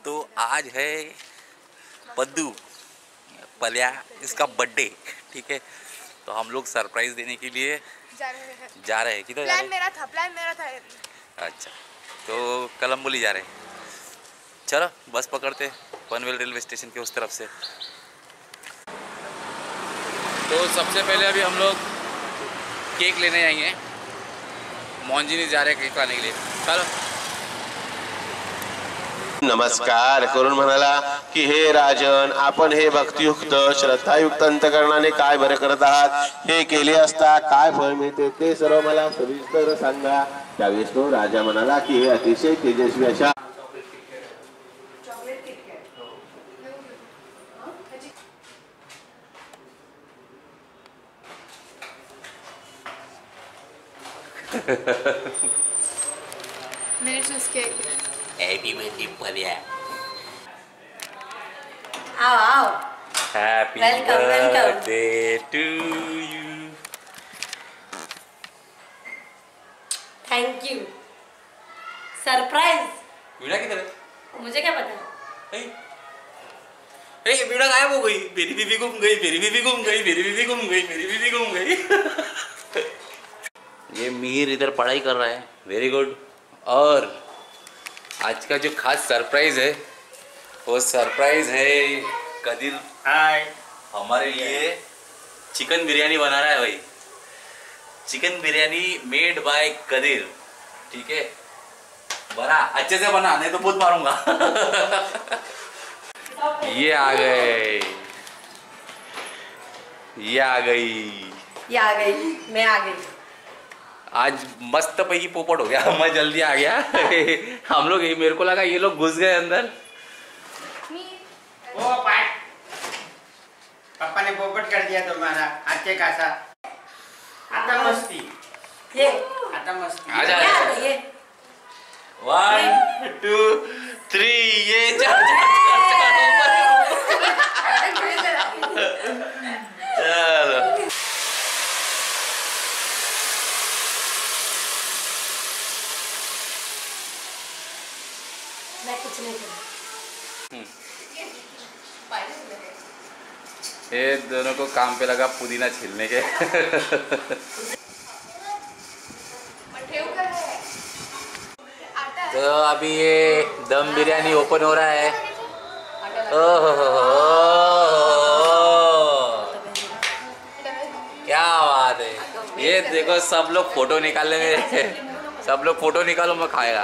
तो आज है पद्दू पलिया इसका बर्थडे, ठीक है। तो हम लोग सरप्राइज देने के लिए जा रहे हैं। किधर जा रहे हैं? प्लान मेरा था। अच्छा, तो कलम्बोली जा रहे हैं। चलो बस पकड़ते पनवेल रेलवे स्टेशन के उस तरफ से। तो सबसे पहले अभी हम लोग केक लेने आएंगे। मोहन जी नहीं जा रहे केक लाने के लिए। चलो। नमस्कार करून म्हणाला की हे राजन, आपण हे भक्तियुक्त श्रद्धायुक्त अंतकरणाने काय बरे करत आहात, हे केले असता काय फळ मिळते ते सर्व मला सविस्तर सांगा। त्यावेळेस तो राजा म्हणाला की हे अतिशय तेजस्वी अशा मैंने चूज किया। Happy birthday Paliya. आओ आओ। Happy Welcome, welcome. Birthday to you. Thank you. Surprise. Veena किधर है? मुझे क्या पता। अरे वीणा गायब हो गई। मेरी बीवी गुम गई, मेरी बीवी गुम गई, मेरी बीवी गुम गई, मेरी बीवी गुम गई। ये मीर इधर पढ़ाई कर रहा है, वेरी गुड। और आज का जो खास सरप्राइज है वो सरप्राइज है कदिर हमारे लिए चिकन बिरयानी बना रहा है भाई। Chicken biryani made by Kadir, ठीक है। बना अच्छे से बना, नहीं तो बहुत मारूंगा। ये आ गए, ये आ गई, ये आ गई, मैं आ गई। आज मस्त पैकी पोपट हो गया। मैं जल्दी आ गया। हम लोग मेरे को लगा ये लोग घुस गए अंदर। ओ पापा ने पोपट कर दिया तुम्हारा। अच्छे खासा आता मस्ती, ये आता मस्ती। आजा ये 1 2 3 ये चल चलो। मैं कुछ नहीं करूँ। ये दोनों को काम पे लगा पुदीना छीलने के। तो अभी ये दम बिरयानी ओपन हो रहा है। क्या बात है। ये देखो सब लोग फोटो निकालेंगे। सब लोग फोटो निकालो, मैं खाएगा।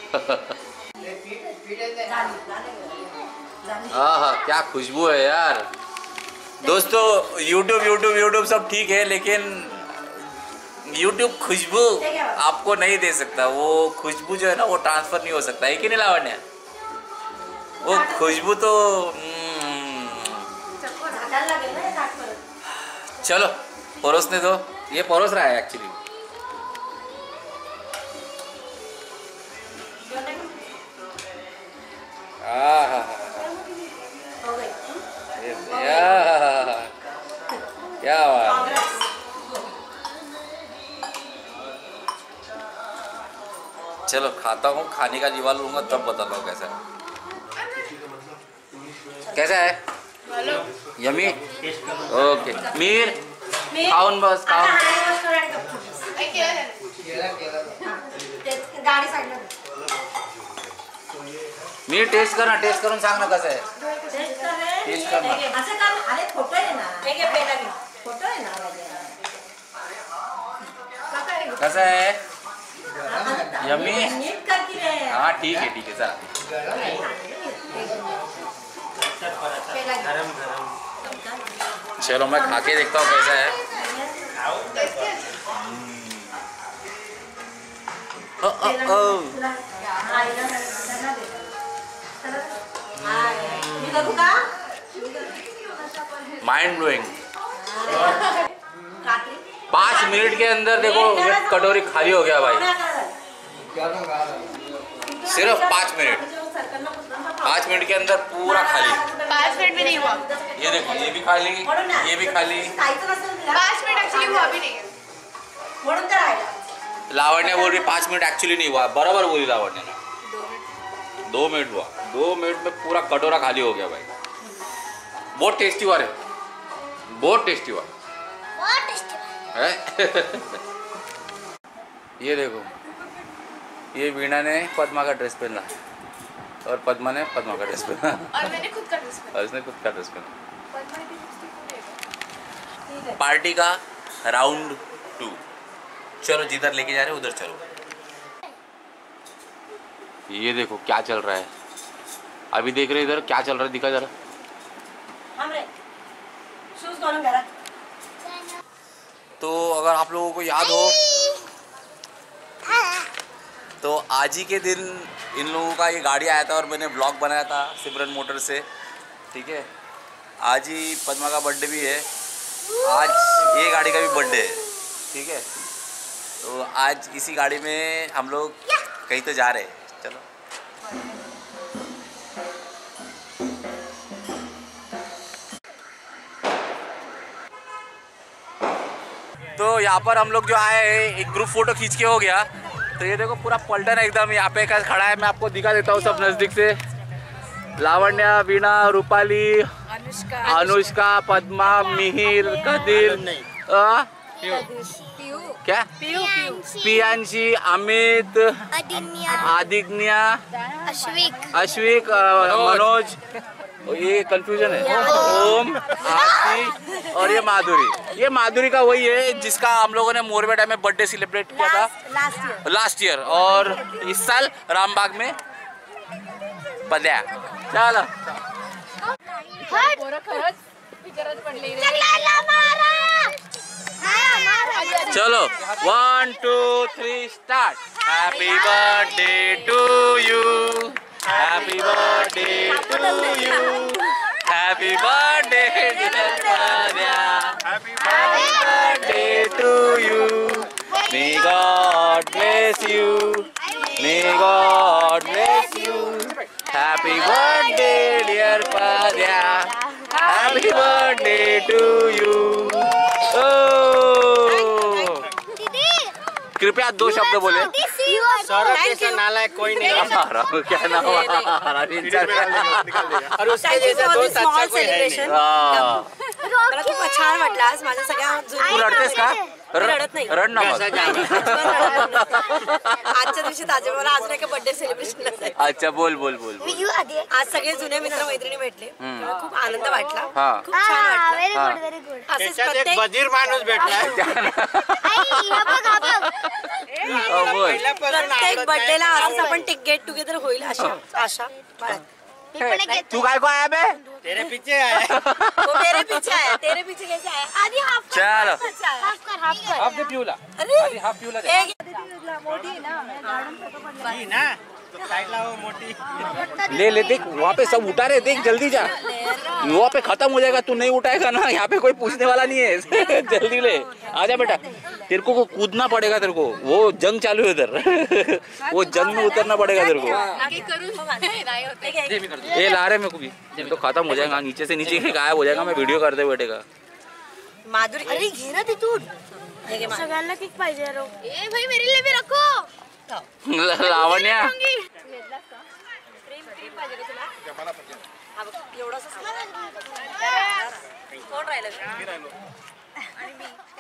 हाँ क्या खुशबू है यार। दोस्तों यूट्यूब सब ठीक है, लेकिन यूट्यूब खुशबू आपको नहीं दे सकता। वो खुशबू जो है ना वो ट्रांसफर नहीं हो सकता है कि नहीं लावण्य? वो खुशबू तो चलो परोसने दो। ये परोस रहा है एक्चुअली। क्या बात। चलो खाता हूँ, खाने का जीवा लूंगा तब बताता हूँ कैसा है। कैसा है? यमी। ओके मीर खाऊन बस खाऊन। गाडी साईडला मीर टेस्ट करून सांग ना कसं आहे। टेस्ट कर ना। असं कर। अरे फोटो आहे ना, हे घे पेला घे। फोटो आहे ना कसं आहे? यम्मी। नीट कर की रे। हाँ ठीक है चला। चलो मैं खा के देखता हूँ कैसा है। Mind blowing. 5 मिनट के अंदर देखो ये कटोरी खाली हो गया भाई। सिर्फ 5 मिनट। 5 मिनट के अंदर पूरा खाली। 5 मिनट भी नहीं हुआ। ये देखो ये भी खाली, ये भी खाली। 5 मिनट एक्चुअली हुआ भी नहीं है। लावण्य बोल रही 5 मिनट एक्चुअली नहीं हुआ। बराबर बोली लावण्य ने। 2 मिनट हुआ। 2 मिनट मिनट में पूरा कटोरा खाली हो गया भाई। बहुत टेस्टी हुआ रे, बहुत टेस्टी हुआ है। ये देखो, ये वीणा ने पद्मा का ड्रेस पहना और पद्मा ने पद्मा का ड्रेस पहना और मैंने खुद का ड्रेस पहना। और इसने खुद का ड्रेस पहना। पार्टी का राउंड 2। चलो जिधर लेके जा रहे हो उधर चलो। ये देखो क्या चल रहा है अभी, देख रहे इधर क्या चल रहा है, दिखा जरा। तो अगर आप लोगों को याद हो तो आज ही के दिन इन लोगों का ये गाड़ी आया था और मैंने ब्लॉग बनाया था सिमरन मोटर से, ठीक है। आज ही पद्मा का बर्थडे भी है, आज ये गाड़ी का भी बर्थडे है, ठीक है। तो आज इसी गाड़ी में हम लोग कहीं तो जा रहे हैं, चलो। तो यहाँ पर हम लोग जो आए एक ग्रुप फोटो खींच के हो गया। तो ये देखो पूरा पलटन है एकदम, यहाँ पे खड़ा है, मैं आपको दिखा देता हूँ सब नज़दीक से। लावण्या, वीणा, रूपाली, अनुष्का, पद्मा, मिहिर, कदिर, क्या पियांशी, अमित, आदिग्न्या, अश्विक, मनोज, ये कंफ्यूजन है, ओम, आरती और ये माधुरी। ये माधुरी का वही है जिसका हम लोगों ने मोरबेटा में बर्थडे सेलिब्रेट किया था लास्ट ईयर, और इस साल रामबाग में बंध्या। चलो चलो 1 2 3 start. Happy birthday to you, happy birthday to you, happy birthday happy birthday to you, may God bless you, may God bless you, happy birthday dear Padya, happy birthday to you. कृपया 2 शब्द बोले। सौरभ जैसा नालायक कोई नहीं है। क्या नाम और उसके जैसा दोस्त अच्छा कोई है नहीं। मला खूप छान वाटलं आज माझ्या सगळ्या तू रडतेस का? रडत नाही, रड ना मग. आजच्या दिवशी ताजे मला आज नाही का बर्थडे सेलिब्रेशन. अच्छा बोल बोल बोल बोल. आज सगळे जुने मित्र मैत्रिणी भेटले, मला खूप आनंद वाटला, हा. खूप छान वाटलं. Very good. असंच त्याच्यात एक प्रत्येक बधीर माणूस भेटलाय. बोल. प्रत्येक बर्थडेला असंच आपण गेट टुगेदर होईल अशा आशा बाळगते. तू काय को आया बे? तेरे पीछे आया. वो मेरे पीछे है, तेरे पीछे कैसे आया? आधी हाफ कर, चलो. हाफ कर. हाफ दे पिऊला. अरे आधी हाफ पिऊला दे. मोठी है ना, ही ना तो साइडला वो मोटी. ले ले देख वहाँ पे सब उठा रहे, देख जल्दी जा. वहाँ पे खत्म हो जाएगा, तू नहीं उठाएगा ना यहाँ पे कोई पूछने वाला नहीं है. जल्दी ले आजा बेटा. तेरे को कूदना पड़ेगा, तेरे को वो जंग चालू है उधर. वो जंग में उतरना पड़ेगा तेरे को. ये ला रहे मेरे को भी तो खत्म हो जाएगा, नीचे से नीचे गायब हो जाएगा, मैं वीडियो करते बैठेगा. माधुरी अरे घे ना तिथून. सगळ्यांना केक पाहिजे रो. ए भाई मेरे लिए भी रखो. लावण्या एवढंच कोण राहिलं.